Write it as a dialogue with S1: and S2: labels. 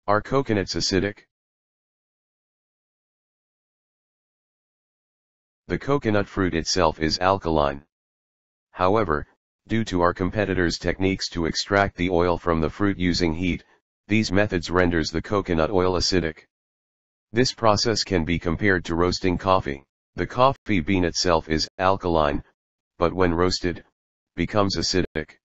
S1: Are coconuts acidic? The coconut fruit itself is alkaline. However, due to our competitors' techniques to extract the oil from the fruit using heat, these methods renders the coconut oil acidic. This process can be compared to roasting coffee. The coffee bean itself is alkaline, but when roasted, becomes acidic.